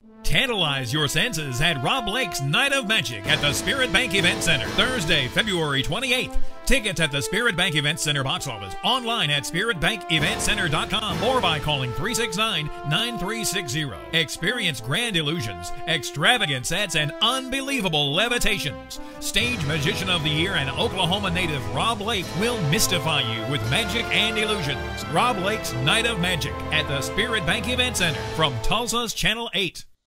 Tantalize your senses at Rob Blake's Night of Magic at the SpiritBank Event Center, Thursday, February 28th. Tickets at the SpiritBank Event Center box office, online at spiritbankeventcenter.com or by calling 369-9360. Experience grand illusions, extravagant sets, and unbelievable levitations. Stage Magician of the Year and Oklahoma native Rob Blake will mystify you with magic and illusions. Rob Blake's Night of Magic at the SpiritBank Event Center from Tulsa's Channel 8.